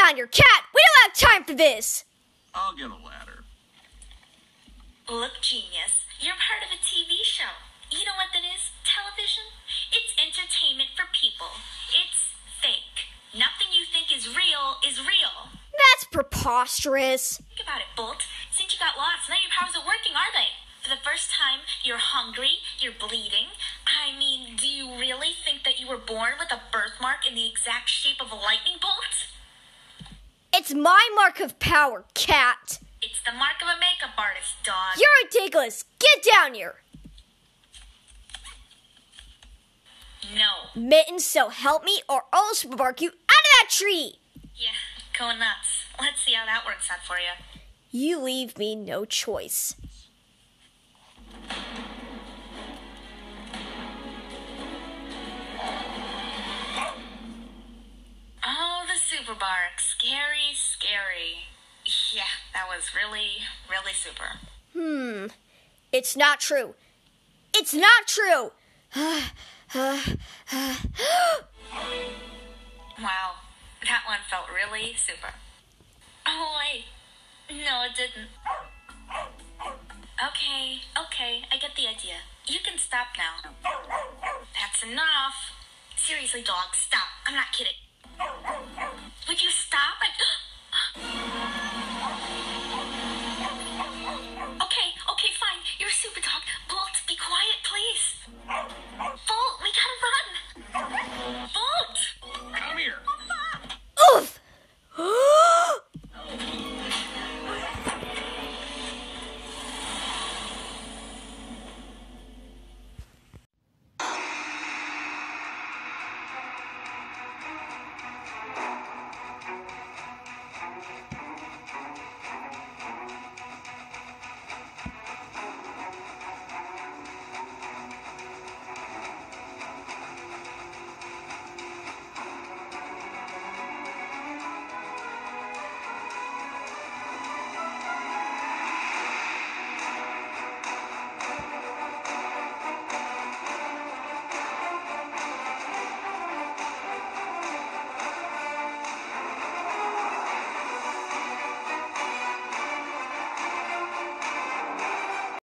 down your cat! We don't have time for this! I'll get a ladder. Look, genius, you're part of a TV show. You know what that is? Television? It's entertainment for people. It's fake. Nothing you think is real is real. That's preposterous. Think about it, Bolt. Since you got lost, now your powers are working, are they? For the first time, you're hungry, you're bleeding. I mean, do you really think that you were born with a birthmark in the exact shape of a lightning bolt? It's my mark of power, cat. It's the mark of a makeup artist, dog. You're ridiculous. Get down here. No. Mittens, so help me, or I'll super bark you out of that tree. Yeah, go nuts. Let's see how that works out for you. You leave me no choice. Oh, the super bark. Scary, scary. Yeah, that was really, really super. It's not true. It's not true. Wow, that one felt really super. Oh, wait. No, it didn't. Okay, I get the idea. You can stop now. That's enough. Seriously, dog, stop. I'm not kidding. Would you stop?